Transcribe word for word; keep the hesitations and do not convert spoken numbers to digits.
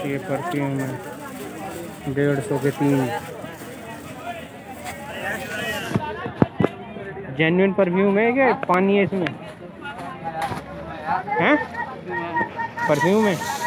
ये परफ्यूम है डेढ़ सौ के तीन। जेन्युइन परफ्यूम है क्या? पानी है इसमें? हैं परफ्यूम है।